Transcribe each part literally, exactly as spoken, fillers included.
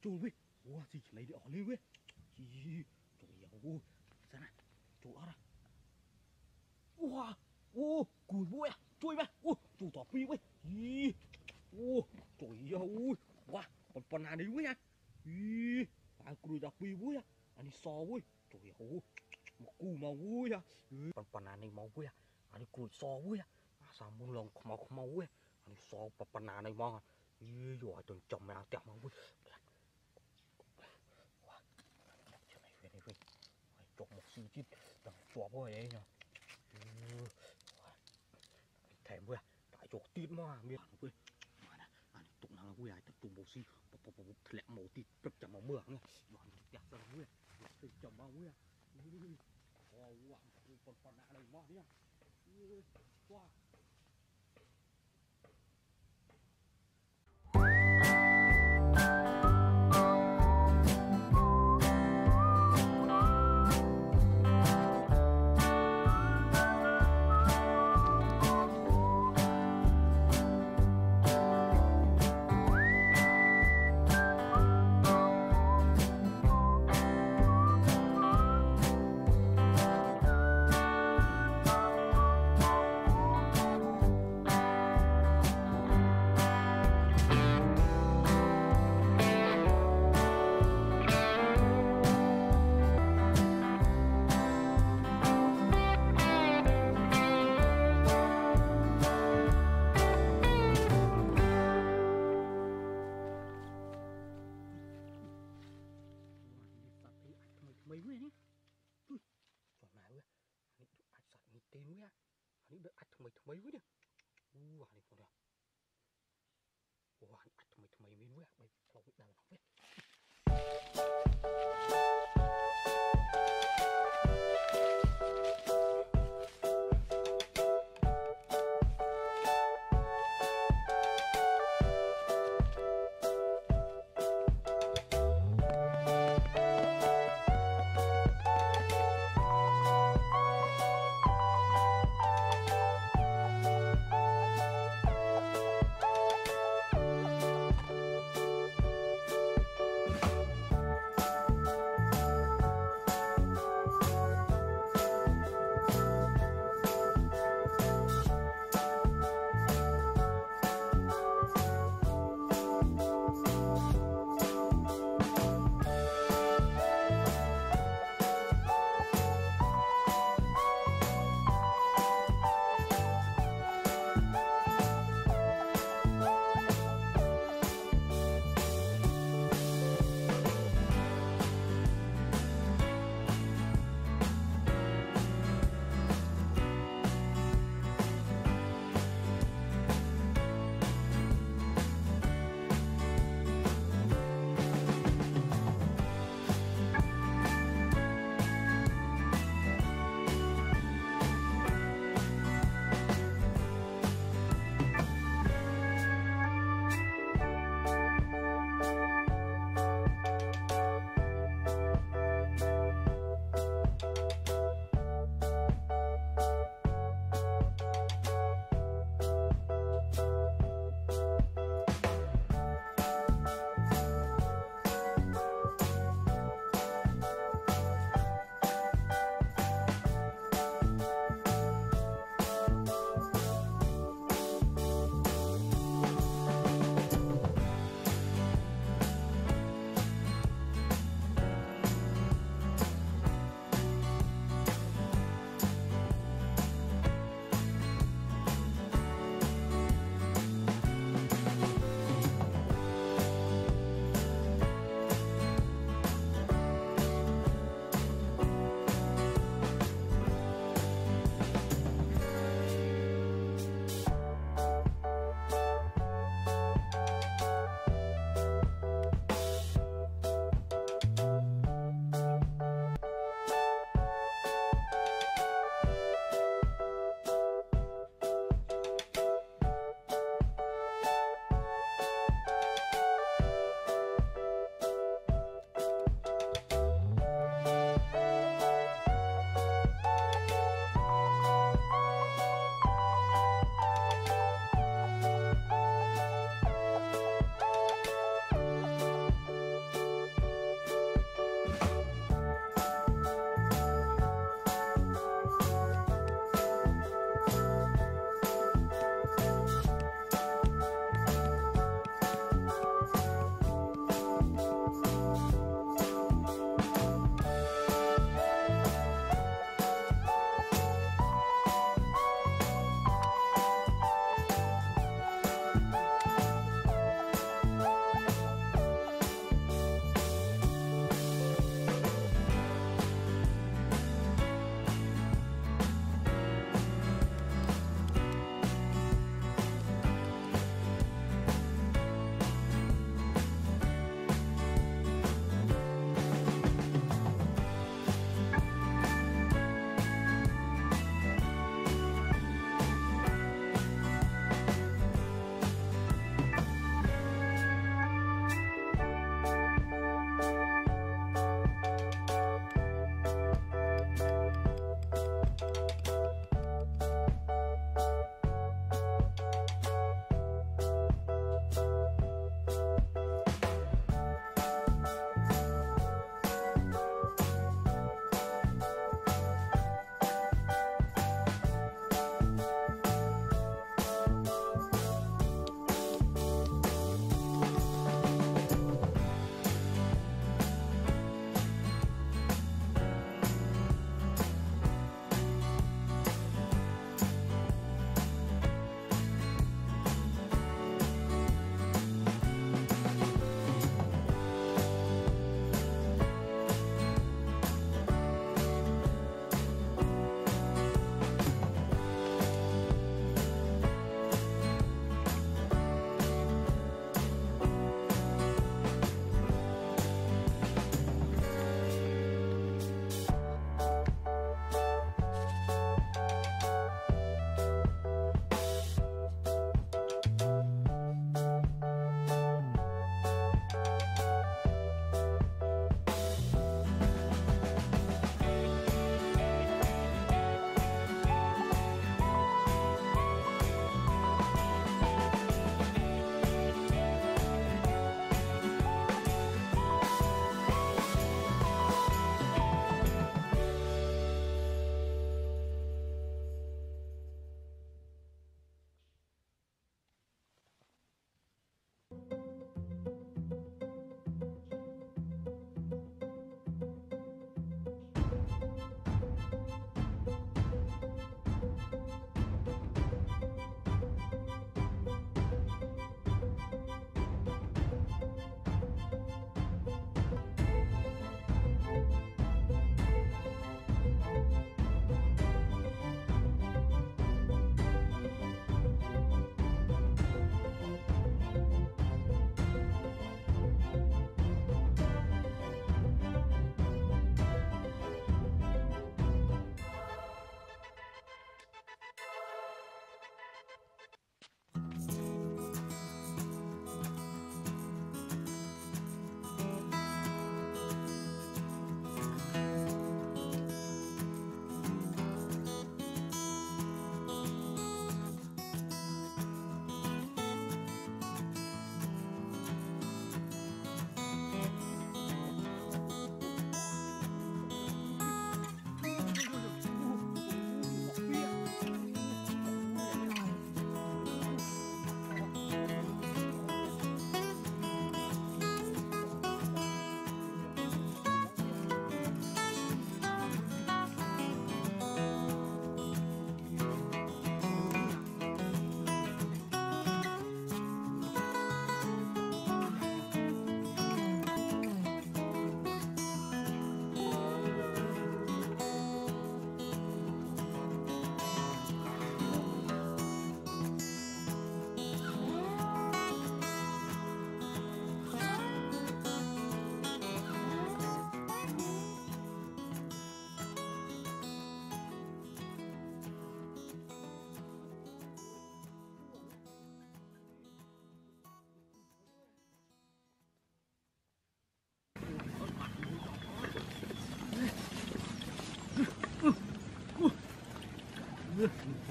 Trời ơi, wow, gì lấy đi ở lên ơi. Trời ơi, sao này? Trời ơi. Wow, ô, cùi bụi à, chui về, ô, chủ tỏ pi ơi. Ô, trời ơi, wow, còn còn nào đấy ơi à. Ý, à, cùi tỏ pi ơi à, anh so ơi, trời ơi, một cù màu ơi à. Còn còn nào này màu ơi à, anh cùi so ơi à, sao muốn lòng màu màu ơi, anh so còn nào này mong à. Ý, rồi từng chồng mèo tẹo màu ơi. Này này này, chọc một xí chít, đằng chọc thôi đấy nhở. Thèm ơi, tại chọc tít mà biết ơi. Mà nè, anh tụng nào là vui ai tập tụng bộ xí, bọc bọc bọc lẹ màu tít, tập chậm màu mưa nghe. Đoàn đẹp ra là vui, tập chậm màu vui à. Wow, wow, còn còn nạ này mà đi à. Wow. Mấy người nhỉ? Ui, chuẩn này ơi, anh anh sạch mình tên ơi, anh đợi anh thằng mấy thằng mấy ơi nhỉ? U, anh còn được. Ủa, anh thằng mấy thằng mấy mấy ơi, bây giờ biết đâu không biết.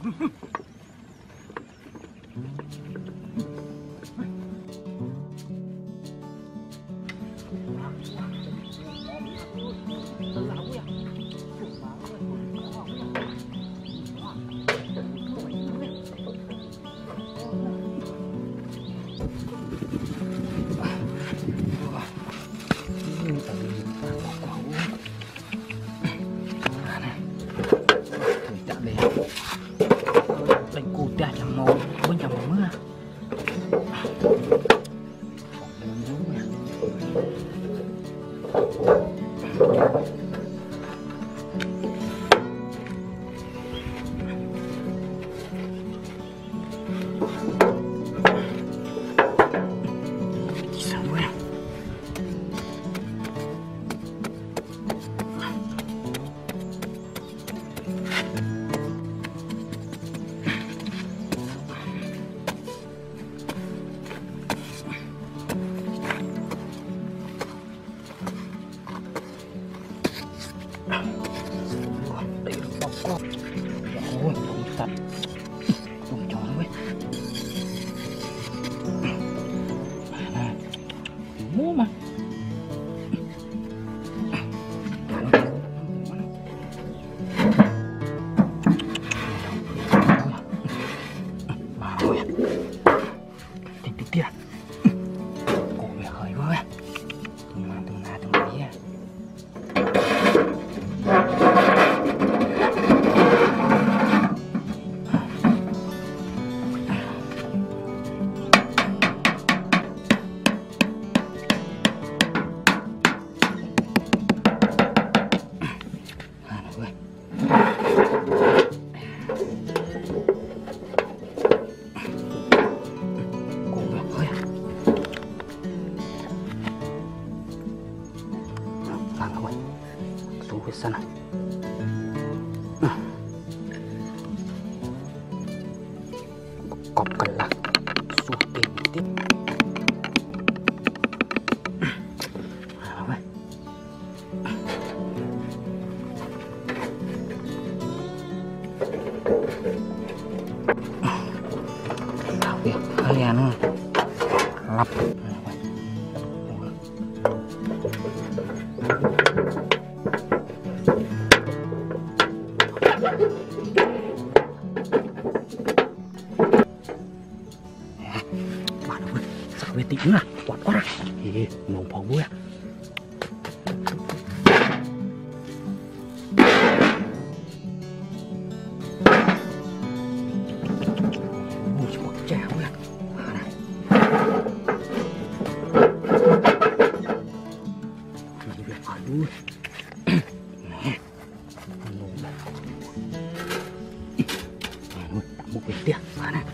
Sana. Cọp cần lạc suốt tiền tiếp. Tao biết hơi ăn lặp. Tí nữa quạt quá ra thì nồng phồng vui à. Ôi chứ bật chào nha. Này này việc phải vui nè nồng nuôi một việc tiếc mà này.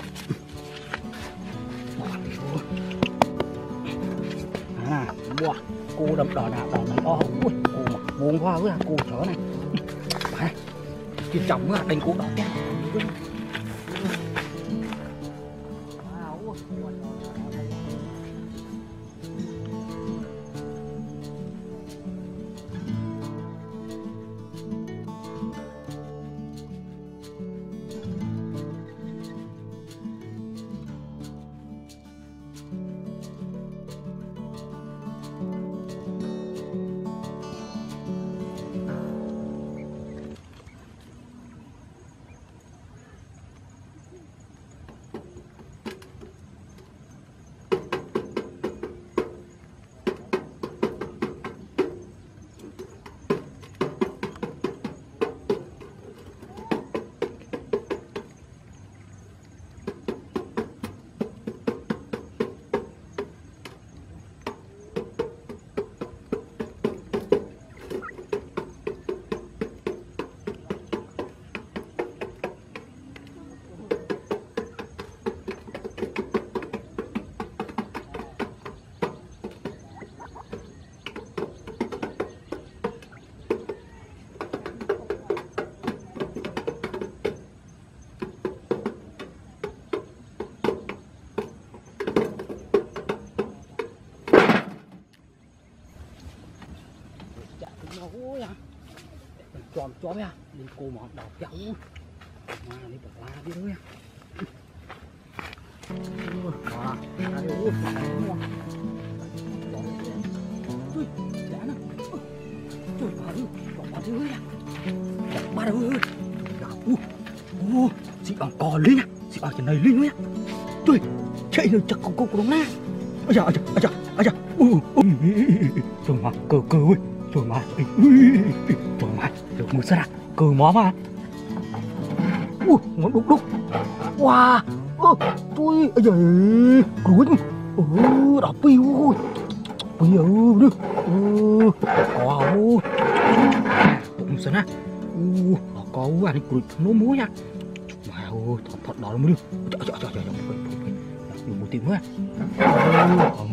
À, wow, cô đâm đỏ đỏ đỏ này to. Ui, cô mặc buông hoa với cô chó này. Đấy, chứ chồng á, đánh cô đỏ kẹo. Ôi à, chòm chó à, đi cô mọn đào kéo. mà đi bỏ la đi thôi à. Wah, aduh, semua. Cuy, jangan. Cuy, baru, bapak dia ya. Baru. Uh, uh, si ông cò lên nha, si ở trên này lên nha. Cuy, chạy rồi chắc con cô của nó. Ây da, ây da, ây da, ây da. Uh, uh. Rồi mà cờ cờ ơi, rồi mà, rồi mà, được một sao cờ mó mà. Uh, nó đục đục. Wow. Ơ, tôi, ây giời, cuốn, ơ, đỏ piu, piu đi, ơ, wow, cũng sao nè, ơ, đỏ có anh cuốn nó múa nha, mà ơ, thật thật đỏ lắm đi, trời trời trời trời, phải phải phải, dùng một tiếng nữa, ơ,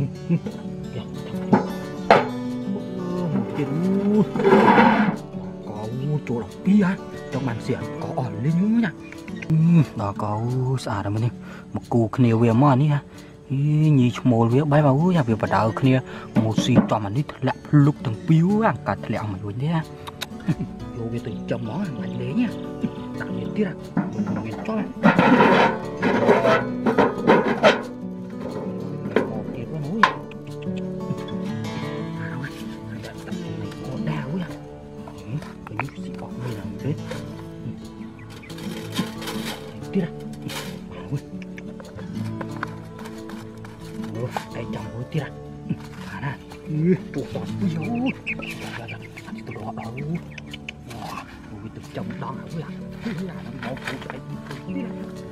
một tiếng, có chỗ đỏ pi á, trong màn xiển có ỏi lên nữa nha. Đó có sao đó mình một cú kia về mà ní ha nhị một việc bay vào nhà việc bắt đầu kia một xì to mà ní thật lúc thằng piu ăn cả thật lẹo mà luôn thế vô về từ chồng nó lạnh đấy nha tạo nhiệt tiết à mình cho tiết quá núi tập này có đau quá cái như xì bọt này là thế tiết à đây chồng ơi tiết à à nè tụi nó bây giờ là là tụi nó đâu wow tụi chồng đó là là nó phụ chạy